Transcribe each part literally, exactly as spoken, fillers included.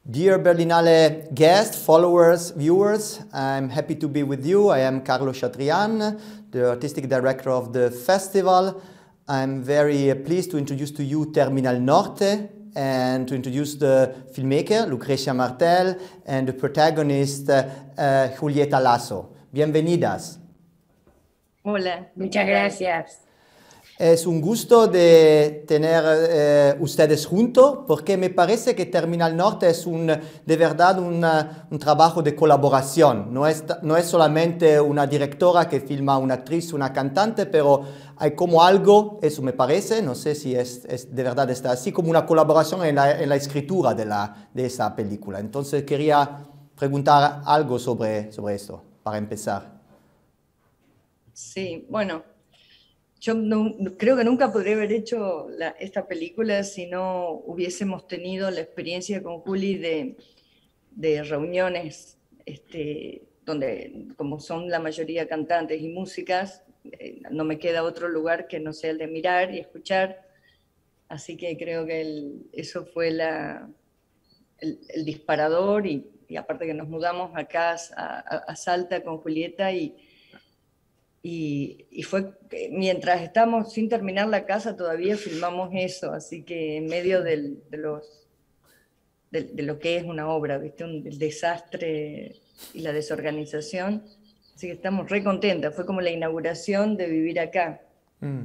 Dear Berlinale guests, followers, viewers, I'm happy to be with you. I am Carlo Chatrian, the artistic director of the festival. I'm very pleased to introduce to you Terminal Norte and to introduce the filmmaker, Lucrecia Martel, and the protagonist, uh, Julieta Lasso. Bienvenidas. Hola, muchas gracias. Es un gusto de tener eh, ustedes juntos porque me parece que Terminal Norte es un, de verdad una, un trabajo de colaboración. No es, no es solamente una directora que filma una actriz, una cantante, pero hay como algo, eso me parece, no sé si es, es de verdad está así, como una colaboración en la, en la escritura de, la, de esa película. Entonces quería preguntar algo sobre, sobre esto, para empezar. Sí, bueno. Yo no, creo que nunca podría haber hecho la, esta película si no hubiésemos tenido la experiencia con Juli de, de reuniones este, donde, como son la mayoría cantantes y músicas, eh, no me queda otro lugar que no sea el de mirar y escuchar. Así que creo que el, eso fue la, el, el disparador y, y aparte que nos mudamos acá a, a, a Salta con Julieta y Y, y fue, mientras estábamos sin terminar la casa, todavía filmamos eso, así que en medio del, de, los, de, de lo que es una obra, ¿viste? Un, el desastre y la desorganización, así que estamos re contentas, fue como la inauguración de vivir acá. Mm.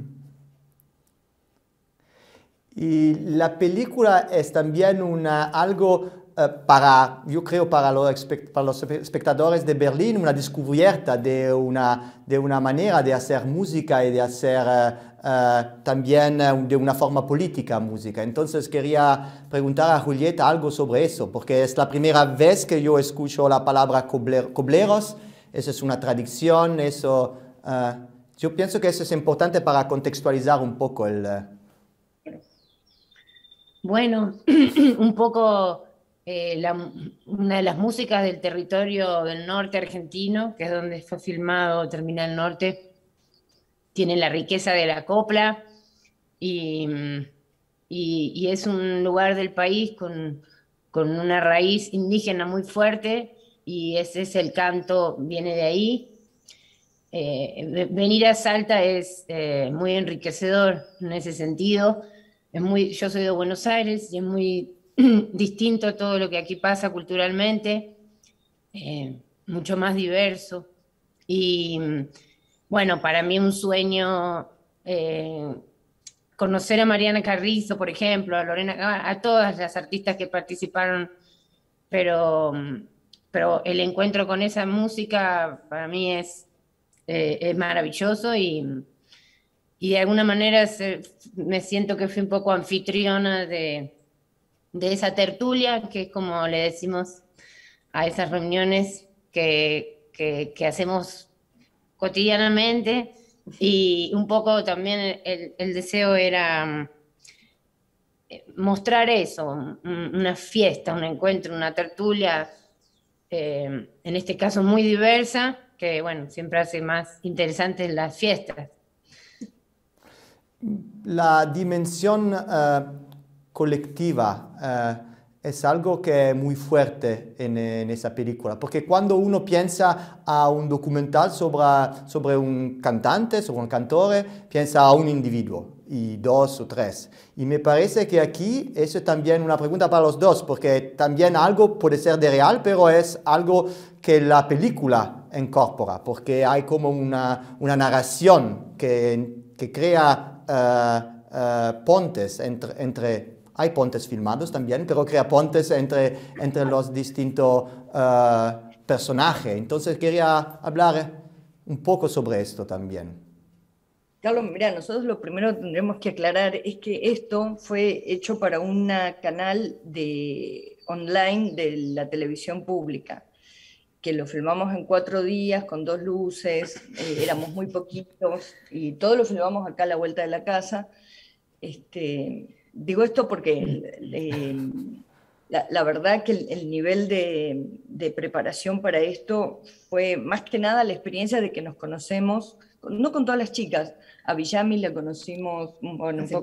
Y la película es también una, algo uh, para, yo creo, para los, para los espectadores de Berlín, una descubierta de una, de una manera de hacer música y de hacer uh, uh, también uh, de una forma política música. Entonces quería preguntar a Julieta algo sobre eso, porque es la primera vez que yo escucho la palabra cobler, cobleros, esa es una tradición, eso, uh, yo pienso que eso es importante para contextualizar un poco el... Uh, Bueno, un poco eh, la, una de las músicas del territorio del norte argentino, que es donde fue filmado Terminal Norte, tiene la riqueza de la copla y, y, y es un lugar del país con, con una raíz indígena muy fuerte y ese es el canto, viene de ahí. Eh, venir a Salta es eh, muy enriquecedor en ese sentido. Es muy, yo soy de Buenos Aires y es muy distinto a todo lo que aquí pasa culturalmente, eh, mucho más diverso. Y bueno, para mí un sueño eh, conocer a Mariana Carrizo, por ejemplo, a Lorena Cabal, a todas las artistas que participaron, pero, pero el encuentro con esa música para mí es, eh, es maravilloso y... Y de alguna manera se, me siento que fui un poco anfitriona de, de esa tertulia, que es como le decimos a esas reuniones que, que, que hacemos cotidianamente. Y un poco también el, el deseo era mostrar eso, una fiesta, un encuentro, una tertulia, eh, en este caso muy diversa, que bueno, siempre hace más interesantes las fiestas. La dimensión uh, colectiva uh, es algo que es muy fuerte en, en esa película, porque cuando uno piensa a un documental sobre, sobre un cantante, sobre un cantore, piensa a un individuo, y dos o tres. Y me parece que aquí eso es también una pregunta para los dos, porque también algo puede ser de real, pero es algo que la película incorpora, porque hay como una, una narración que, que crea Uh, uh, pontes entre, entre, hay pontes filmados también, pero crea pontes entre, entre los distintos uh, personajes. Entonces quería hablar un poco sobre esto también. Carlos, mira, nosotros lo primero que tendremos que aclarar es que esto fue hecho para un canal de, online de la televisión pública, que lo filmamos en cuatro días con dos luces, eh, éramos muy poquitos y todo lo filmamos acá a la vuelta de la casa. Este, digo esto porque eh, la, la verdad que el, el nivel de, de preparación para esto fue más que nada la experiencia de que nos conocemos, no con todas las chicas, a Villami la conocimos bueno, un poco,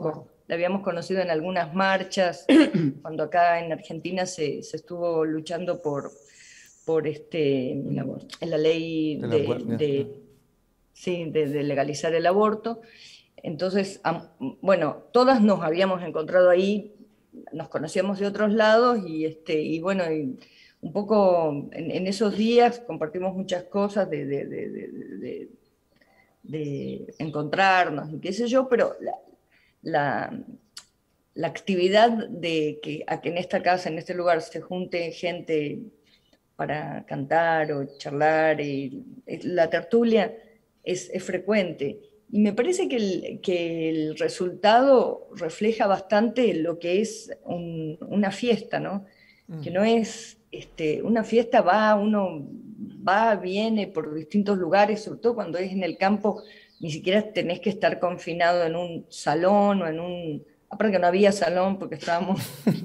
la habíamos conocido en algunas marchas, cuando acá en Argentina se, se estuvo luchando por, por este, en la ley De la de, muerte. de, sí, de, de legalizar el aborto. Entonces, am- bueno, todas nos habíamos encontrado ahí, nos conocíamos de otros lados y, este, y bueno, y un poco en, en esos días compartimos muchas cosas de, de, de, de, de- de encontrarnos y qué sé yo, pero la, la, la actividad de que, a que en esta casa, en este lugar, se junte gente para cantar o charlar, y la tertulia es, es frecuente. Y me parece que el, que el resultado refleja bastante lo que es un- una fiesta, ¿no? Que no es este, una fiesta, va, uno va, viene por distintos lugares, sobre todo cuando es en el campo, ni siquiera tenés que estar confinado en un salón o en un... Aparte que no había salón porque estábamos...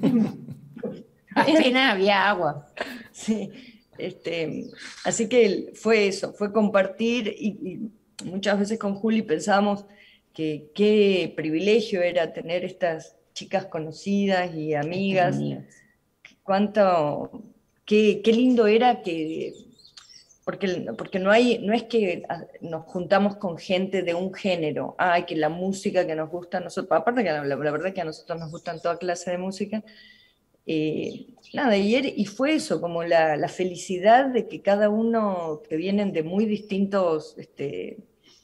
Apenas había agua. Sí, este, así que fue eso, fue compartir y, y muchas veces con Juli pensábamos que qué privilegio era tener estas chicas conocidas y amigas, cuánto, qué, qué lindo era que, porque, porque no, hay, no es que nos juntamos con gente de un género, ay, que la música que nos gusta a nosotros, aparte que la, la verdad que a nosotros nos gustan toda clase de música, eh, nada, y, era- y fue eso, como la, la felicidad de que cada uno, que vienen de muy distintos este,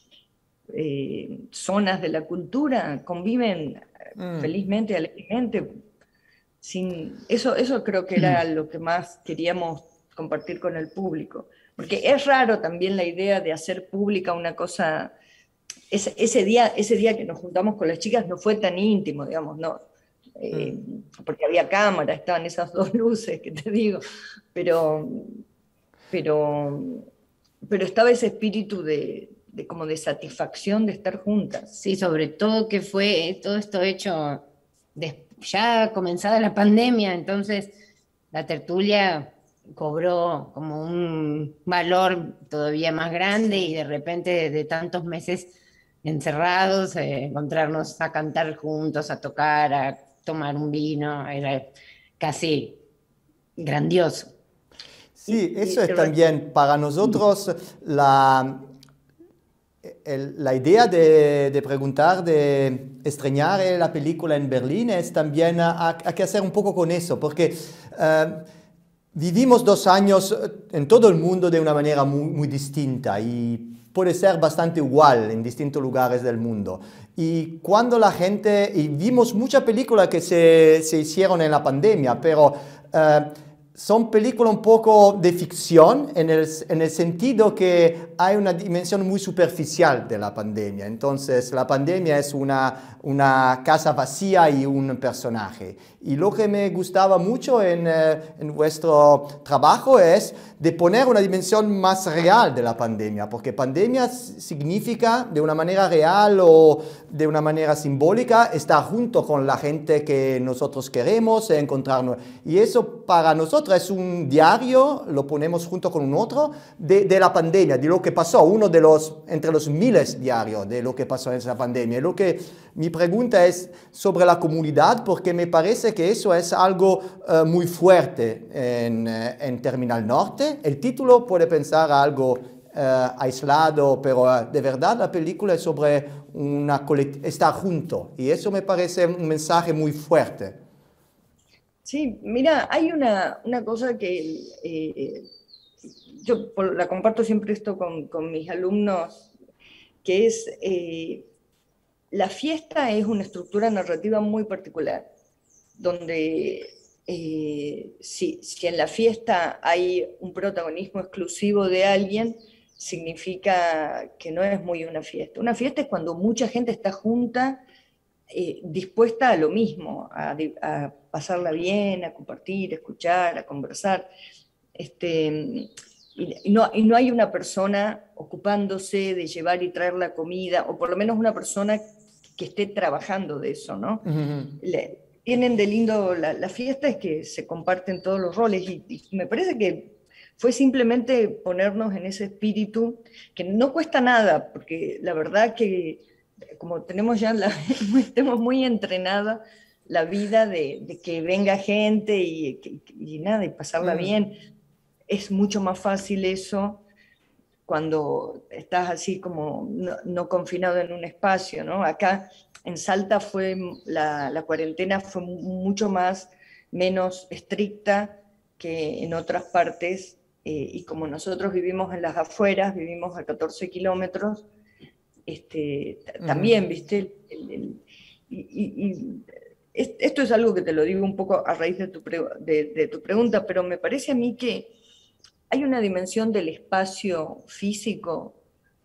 eh, zonas de la cultura, conviven Mm. felizmente, alegremente. Sin, eso, eso creo que era lo que más queríamos compartir con el público. Porque es raro también la idea de hacer pública una cosa. Ese, ese día, ese día que nos juntamos con las chicas no fue tan íntimo, digamos, no, eh, Mm. porque había cámara, estaban esas dos luces que te digo, pero, pero, pero estaba ese espíritu de, de como de satisfacción de estar juntas. Sí, sobre todo que fue todo esto hecho des- ya comenzada la pandemia, entonces la tertulia cobró como un valor todavía más grande y de repente de, de tantos meses encerrados, eh, encontrarnos a cantar juntos, a tocar, a tomar un vino, era casi grandioso. Sí, Y, y eso es re- también para nosotros la, el- la idea de, de preguntar, de estrenar eh, la película en Berlín es también a, a que hacer un poco con eso, porque eh, vivimos dos años en todo el mundo de una manera muy, muy distinta y puede ser bastante igual en distintos lugares del mundo. Y cuando la gente, y vimos muchas películas que se, se hicieron en la pandemia, pero eh, son películas un poco de ficción en el, en el sentido que hay una dimensión muy superficial de la pandemia. Entonces, la pandemia es una, una casa vacía y un personaje. Y lo que me gustaba mucho en, eh, en vuestro trabajo es de poner una dimensión más real de la pandemia, porque pandemia significa de una manera real o de una manera simbólica estar junto con la gente que nosotros queremos, encontrarnos. Y eso para nosotros es un diario, lo ponemos junto con un otro, de, de la pandemia, de lo que pasó, uno de los, entre los miles diarios de lo que pasó en esa pandemia. Lo que mi pregunta es sobre la comunidad, porque me parece que eso es algo uh, muy fuerte en, uh, en Terminal Norte. El título puede pensar a algo uh, aislado, pero uh, de verdad la película es sobre una estar junto, y eso me parece un mensaje muy fuerte. Sí, mira, hay una, una cosa que eh, yo por- la comparto siempre esto con, con mis alumnos, que es eh, la fiesta es una estructura narrativa muy particular, donde eh, si, si en la fiesta hay un protagonismo exclusivo de alguien, significa que no es muy una fiesta. Una fiesta es cuando mucha gente está junta, eh, dispuesta a lo mismo, a, a pasarla bien, a compartir, a escuchar, a conversar. Este, y, no, y no hay una persona ocupándose de llevar y traer la comida, o por lo menos una persona que esté trabajando de eso, ¿no? Uh-huh. Le, tienen de lindo la, la fiesta es que se comparten todos los roles y, y me parece que fue simplemente ponernos en ese espíritu que no cuesta nada, porque la verdad que como tenemos ya, la, estamos muy entrenados la vida de, de que venga gente y, y, y nada, y pasarla mm. bien. Es mucho más fácil eso cuando estás así como no, no confinado en un espacio, ¿no? Acá en Salta fue, la, la cuarentena fue mucho más, menos estricta que en otras partes, eh, y como nosotros vivimos en las afueras, vivimos a catorce kilómetros, este, uh-huh. también, ¿viste? El, el, y, y, y esto es algo que te lo digo un poco a raíz de tu, pre, de, de tu pregunta, pero me parece a mí que hay una dimensión del espacio físico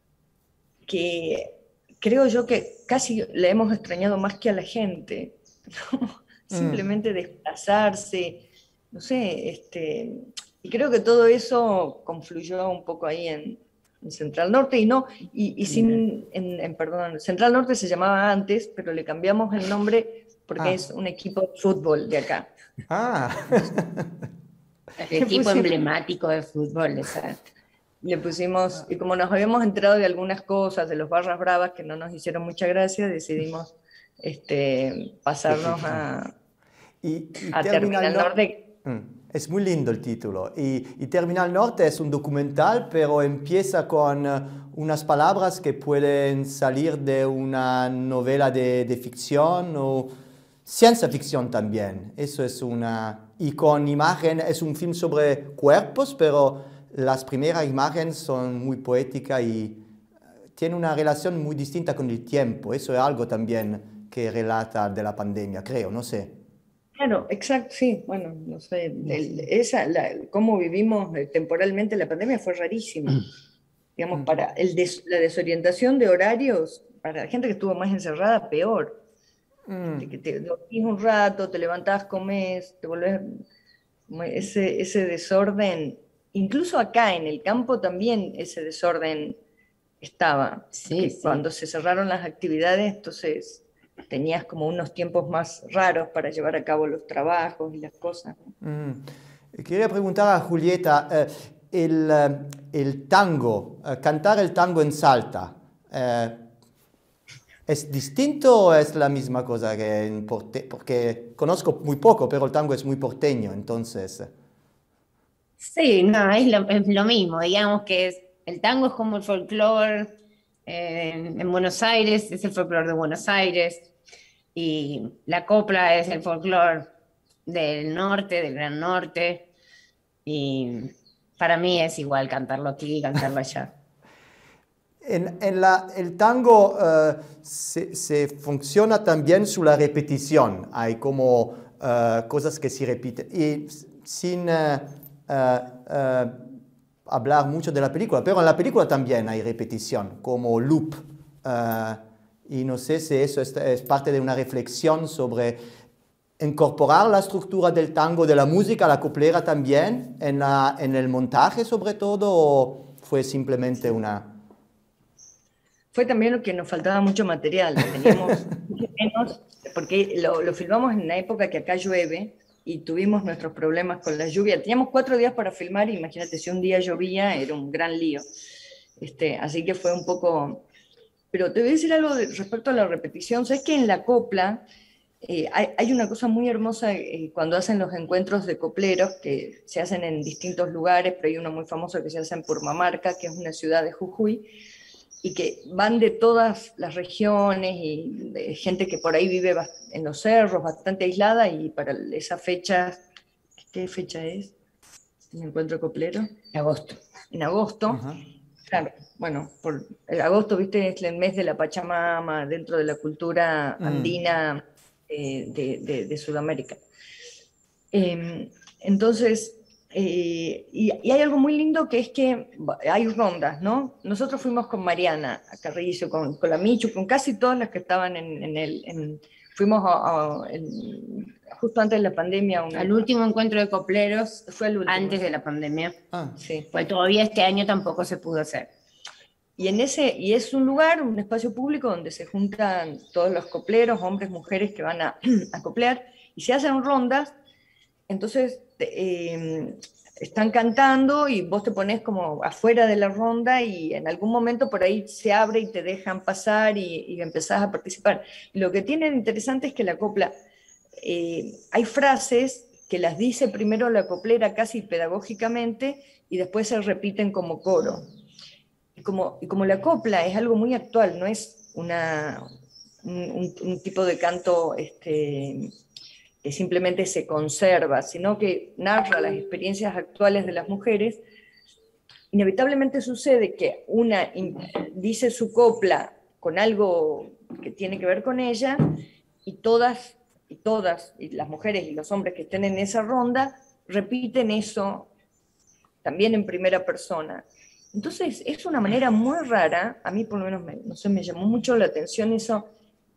que creo yo que casi la hemos extrañado más que a la gente, ¿no? Simplemente mm. desplazarse, no sé, este, y creo que todo eso confluyó un poco ahí en, en Central Norte, y no, y, y sin, en, en, perdón, Central Norte se llamaba antes, pero le cambiamos el nombre porque ah. es un equipo de fútbol de acá. Ah. El equipo emblemático de fútbol, exacto. Le pusimos, y como nos habíamos enterado de algunas cosas, de los Barras Bravas que no nos hicieron mucha gracia, decidimos este, pasarnos a, y, y a Terminal Norte. Es muy lindo el título. Y, y Terminal Norte es un documental, pero empieza con unas palabras que pueden salir de una novela de, de ficción o ciencia ficción también. Eso es una... Y con imagen, es un film sobre cuerpos, pero las primeras imágenes son muy poéticas y tiene una relación muy distinta con el tiempo. Eso es algo también que relata de la pandemia, creo, no sé. Claro, exacto, sí. Bueno, no sé, el, esa, la, cómo vivimos temporalmente la pandemia fue rarísima. Mm. Digamos, para el des, la desorientación de horarios, para la gente que estuvo más encerrada, peor. Mm. Que te dormís un rato, te levantás, comés, te volvés... Ese, ese desorden, incluso acá en el campo también ese desorden estaba. Sí, sí. Cuando se cerraron las actividades, entonces tenías como unos tiempos más raros para llevar a cabo los trabajos y las cosas. Mm. Quería preguntar a Julieta, eh, el, el tango, eh, cantar el tango en Salta, eh, ¿es distinto o es la misma cosa que en porteño? Porque conozco muy poco, pero el tango es muy porteño, entonces... Sí, no, es lo, es lo mismo. Digamos que es, el tango es como el folclore eh, en Buenos Aires, es el folclore de Buenos Aires, y la copla es el folclore del norte, del Gran Norte, y para mí es igual cantarlo aquí y cantarlo allá. En, en la, el tango uh, se, se funciona también sobre la repetición. Hay como uh, cosas que se repiten. Y sin uh, uh, uh, hablar mucho de la película, pero en la película también hay repetición, como loop. Uh, y no sé si eso es, es parte de una reflexión sobre incorporar la estructura del tango, de la música, la coplera también, en, la, en el montaje sobre todo, o fue simplemente una... Fue también lo que nos faltaba mucho material, teníamos menos, porque lo, lo filmamos en una época que acá llueve y tuvimos nuestros problemas con la lluvia. Teníamos cuatro días para filmar y imagínate, si un día llovía era un gran lío. Este, así que fue un poco... Pero te voy a decir algo de, respecto a la repetición. Sabes que en la copla eh, hay, hay una cosa muy hermosa eh, cuando hacen los encuentros de copleros, que se hacen en distintos lugares, pero hay uno muy famoso que se hace en Purmamarca, que es una ciudad de Jujuy, y que van de todas las regiones y de gente que por ahí vive en los cerros, bastante aislada, y para esa fecha, ¿qué fecha es? ¿El encuentro coplero? En agosto. En agosto, uh-huh. Claro, bueno, por el agosto, viste, es el mes de la Pachamama, dentro de la cultura andina mm. eh, de, de, de Sudamérica. Eh, entonces... Eh, y, y hay algo muy lindo que es que hay rondas, ¿no? Nosotros fuimos con Mariana a Carrillo, con, con la Michu, con casi todas las que estaban en, en el... En, fuimos a, a, en, justo antes de la pandemia. Una, al último encuentro de copleros fue el último. Antes de la pandemia. Ah, sí. Pues todavía este año tampoco se pudo hacer. Y, en ese, y es un lugar, un espacio público donde se juntan todos los copleros, hombres, mujeres que van a, a coplear, y se hacen rondas. Entonces, eh, están cantando y vos te pones como afuera de la ronda y en algún momento por ahí se abre y te dejan pasar y, y empezás a participar. Lo que tiene de interesante es que la copla, eh, hay frases que las dice primero la coplera casi pedagógicamente y después se repiten como coro. Y como, y como la copla es algo muy actual, no es una, un, un tipo de canto... Este, que simplemente se conserva, sino que narra las experiencias actuales de las mujeres, inevitablemente sucede que una dice su copla con algo que tiene que ver con ella, y todas, y todas, y las mujeres y los hombres que estén en esa ronda, repiten eso también en primera persona. Entonces es una manera muy rara, a mí por lo menos me, no sé, me llamó mucho la atención eso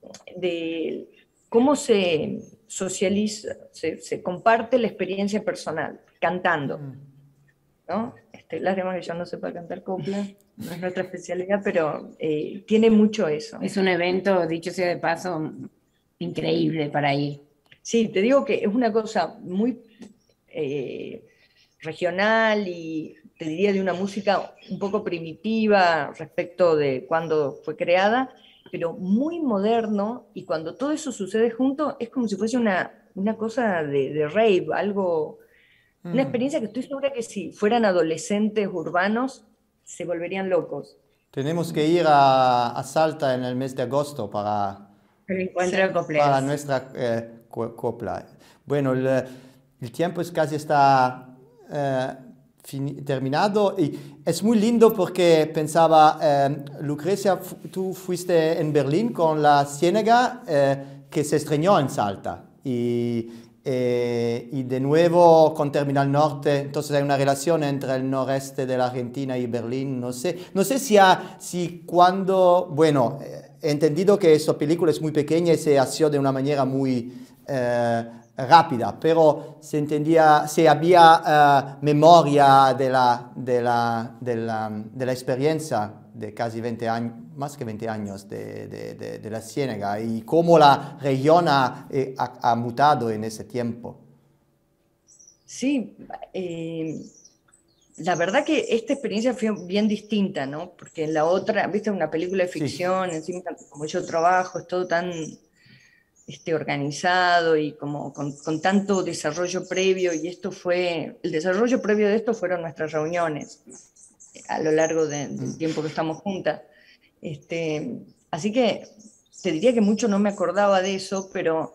de cómo se socializa, se, se comparte la experiencia personal, cantando, ¿no? Este, lástima que yo no sepa cantar copla, no es nuestra especialidad, pero eh, tiene mucho eso. Es un evento, dicho sea de paso, increíble para ir. Sí, te digo que es una cosa muy eh, regional y te diría de una música un poco primitiva respecto de cuando fue creada, pero muy moderno, y cuando todo eso sucede junto es como si fuese una, una cosa de, de rave, algo, mm. una experiencia que estoy segura que si fueran adolescentes urbanos se volverían locos. Tenemos que ir a, a Salta en el mes de agosto para, para nuestra eh, copla. Bueno, el, el tiempo es casi está eh, fin, terminado y es muy lindo porque pensaba, eh, Lucrecia, tú fuiste en Berlín con la Ciénaga eh, que se estrenó en Salta y, eh, y de nuevo con Terminal Norte, entonces hay una relación entre el noreste de la Argentina y Berlín, no sé, no sé si, ha, si cuando, bueno, he entendido que esa película es muy pequeña y se hació de una manera muy eh, rápida, pero se entendía, se había uh, memoria de la, de, la, de, la, de la experiencia de casi veinte años, más que veinte años de, de, de, de la Ciénaga y cómo la región ha, eh, ha, ha mutado en ese tiempo. Sí, eh, la verdad que esta experiencia fue bien distinta, ¿no? Porque en la otra, viste, una película de ficción, sí. Encima como yo trabajo, es todo tan este, organizado y como con, con tanto desarrollo previo, y esto fue, el desarrollo previo de esto fueron nuestras reuniones a lo largo de, del tiempo que estamos juntas. Este, así que te diría que mucho no me acordaba de eso, pero,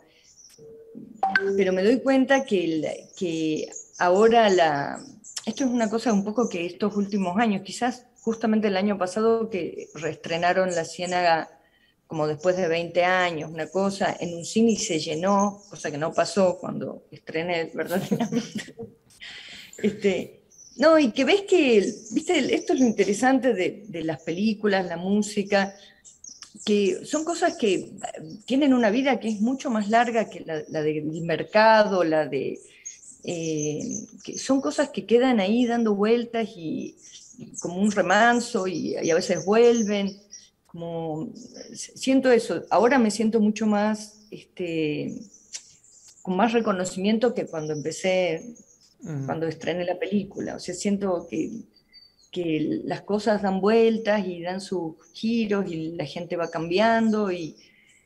pero me doy cuenta que, el, que ahora la... Esto es una cosa un poco que estos últimos años, quizás justamente el año pasado que reestrenaron La Ciénaga como después de veinte años, una cosa, en un cine se llenó, cosa que no pasó cuando estrené verdaderamente. este, no, y que ves que, viste, esto es lo interesante de, de las películas, la música, que son cosas que tienen una vida que es mucho más larga que la, la del mercado, la de... Eh, que son cosas que quedan ahí dando vueltas y, y como un remanso y, y a veces vuelven. Como, siento eso, ahora me siento mucho más, este, con más reconocimiento que cuando empecé, uh-huh. cuando estrené la película. O sea, siento que, que las cosas dan vueltas y dan sus giros y la gente va cambiando y,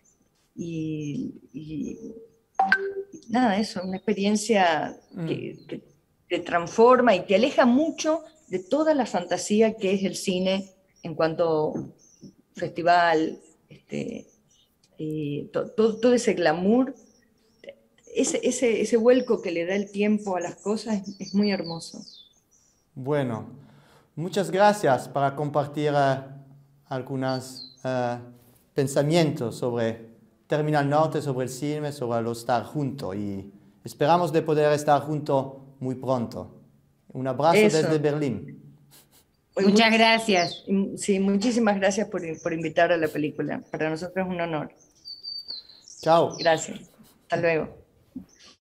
y, y nada, eso, una experiencia uh-huh. que, que te transforma y te aleja mucho de toda la fantasía que es el cine en cuanto festival, este, y to, to, todo ese glamour, ese, ese, ese vuelco que le da el tiempo a las cosas es, es muy hermoso. Bueno, muchas gracias para compartir uh, algunos uh, pensamientos sobre Terminal Norte, sobre el cine, sobre lo estar juntos y esperamos de poder estar juntos muy pronto. Un abrazo Eso. Desde Berlín. Muchas gracias. Sí, muchísimas gracias por, por invitar a la película. Para nosotros es un honor. Chao. Gracias. Hasta luego.